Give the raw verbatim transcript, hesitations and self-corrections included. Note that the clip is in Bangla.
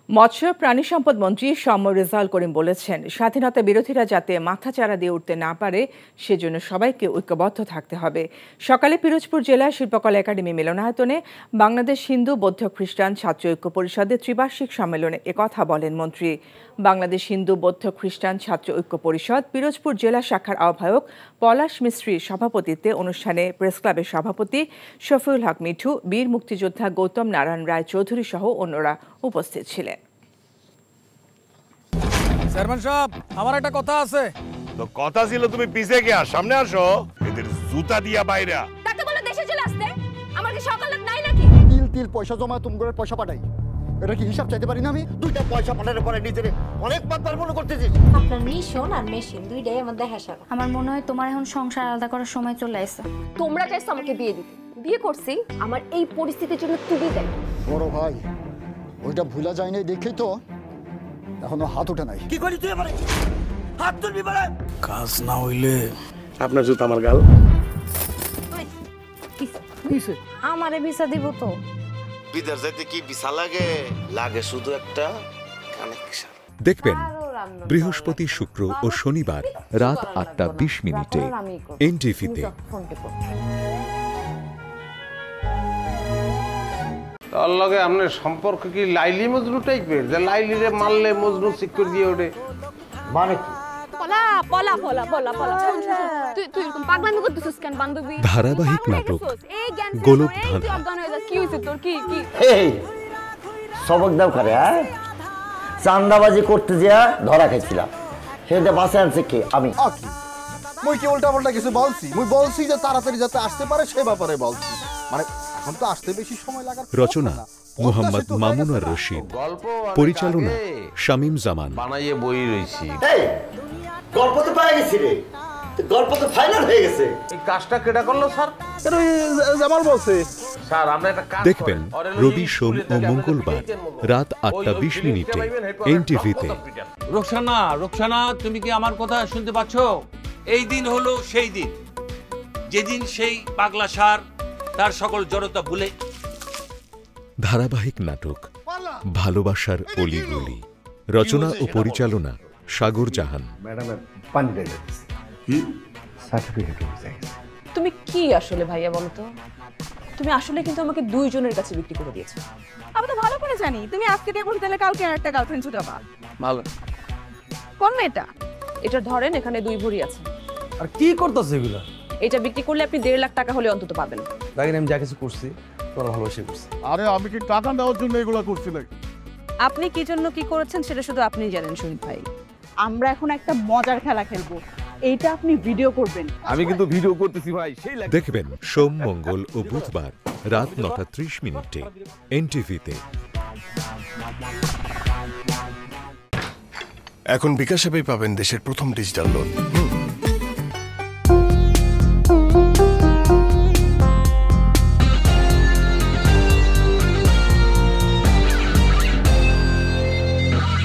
মৎস্য প্রাণী সম্পদ মন্ত্রী সোময়ের সাথে করিম বলেছেন, স্বাধীনতা বিরোধীরা যাতে মাথাচাড়া দিয়ে উঠতে না পারে সেজন্য সবাইকে ঐক্যবদ্ধ থাকতে হবে। সকালে পিরোজপুর জেলা শিল্পকলা একাডেমি মিলনায়তনে বাংলাদেশ হিন্দু বৌদ্ধ খ্রিস্টান ছাত্র ঐক্য পরিষদের ত্রিবার্ষিক সম্মেলনে একথা বলেন মন্ত্রী। বাংলাদেশ হিন্দু বৌদ্ধ খ্রিস্টান ছাত্র ঐক্য পরিষদ পিরোজপুর জেলা শাখার আহ্বায়ক পলাশ মিস্ত্রির সভাপতিত্বে অনুষ্ঠানে প্রেস ক্লাবের সভাপতি শফিউল হক মিঠু, বীর মুক্তিযোদ্ধা গৌতম নারায়ণ রায় চৌধুরী সহ অন্যরা উপস্থিত ছিলেন। চেয়ারম্যান সাহেব, আমার একটা কথা আছে। তো কথা ছিল তুমি পিছে গিয়া সামনে আসো, এদের জুতা দিয়া বাইরা। তাকে বলে দেশে চলে আসতে। আমার কি সকালত নাই নাকি? তিল তিল পয়সা জমা তুমি করে পয়সা পাঠাই। এটা কি হিসাব চাইতে পারি না আমি? দুইটা পয়সা পাঠানোর পরে নিজেরে অনেক বারবার মনে করতেছিস। আপনার মিশন আর মেশিন দুইটাই আমার দেখা সারা। আমার মনে হয় তোমার এখন সংসার আলাদা করার সময় চলে আসছে। তোমরা চাইছো আমাকে বিয়ে দিতে। বিয়ে করছি আমার এই পরিস্থিতির জন্য তুমি দায়ী। বড় ভাই, ওইটা ভুলা যায় না দেখেই তো এখনো হাত ওঠে নাই। কি করি তুই আমারে? হাত তুলবি বলে? কাজ না হইলে আপনার জুতা আমার গাল। কিসে? আমারে ভিসা দিব তো। বিদেশ যাইতে কি ভিসা লাগে? লাগে শুধু একটা কানেকশন। দেখবেন বৃহস্পতি, শুক্র ও শনিবার রাত আটটা বিশ মিনিটে এনটিভিতে। তার লগে আপনার সম্পর্ক কি লাইলি মজনু টাইপের, যে লাইলিরে মারলে মজনু সিকিউর দিয়ে ওঠে? মানে কি? পলা পলা পলা পলা পলা তুই তুই এরকম পাগলামি করতেছিস কেন বান্ধবী? ধারাবাহিক নাটক এই জ্ঞান গোলক এই তুই অজ্ঞান হয়ে যা। কি হইছে তোর? কি কি এই সবক দাও করে, হ্যাঁ? চান্দাবাজি করতে যা ধরা খাইছিলাম, সেটা বাসে আনছে কে? আমি। মুই কি উল্টা পাল্টা কিছু বলছি? মুই বলছি যে তাড়াতাড়ি যাতে আসতে পারে সে ব্যাপারে বলছি। মানে এখন তো আসতে বেশি সময় লাগার। রচনা মোহাম্মদ মামুন আর রশিদ, পরিচালনা শামীম জামান। বানাইয়ে বই রইছি। এই গল্প তো পাই গেছি রে, গল্প তো ফাইনাল হয়ে গেছে। এই কাজটা কেডা করলো স্যার? এটা জামাল বলছে। স্যার আমরা একটা কাজ দেখবেন রবি, সোম ও মঙ্গলবার রাত আটটা বিশ মিনিটে এনটিভিতে। রোকসানা, রোকসানা, তুমি কি আমার কথা শুনতে পাচ্ছ? এই দিন হলো সেই দিন যেদিন সেই পাগলা সার তার সকল জড়তা ভুলে। ধারাবাহিক নাটক ভালোবাসার অলিগলি, রচনা ও পরিচালনা সাগর জাহান। তুমি কি আসলে ভাইয়া বলো তো? তুমি আসলে কিন্তু আমাকে দুইজনের কাছে বিক্রি করে দিয়েছো। আমি তো ভালো করে জানি তুমি আজকে দিয়ে বলতে তাহলে কালকে আরেকটা গার্লফ্রেন্ড ছুটাবা। ভালো কোন মেয়েটা? এটা ধরেন, এখানে দুই ভরি আছে। আর কি করতেছে এগুলা? এটা বিক্রি করলে আপনি দেড় লাখ টাকা হলে অন্তত পাবেন। দেখেন আমি যা কিছু করছি তোরা ভালোবাসে করছি। আরে আমি কি টাকা দেওয়ার জন্য এগুলো করছি নাকি? আপনি কি জন্য কি করেছেন সেটা শুধু আপনিই জানেন শহীদ ভাই। আমরা এখন একটা মজার খেলা খেলবো, এইটা আপনি ভিডিও করবেন। আমি কিন্তু ভিডিও করতেছি ভাই। সেই দেখবেন সোম, মঙ্গল ও বুধবার রাত নটা ত্রিশ মিনিটে এনটিভিতে। এখন বিকাশ অ্যাপেই পাবেন দেশের প্রথম ডিজিটাল লোন।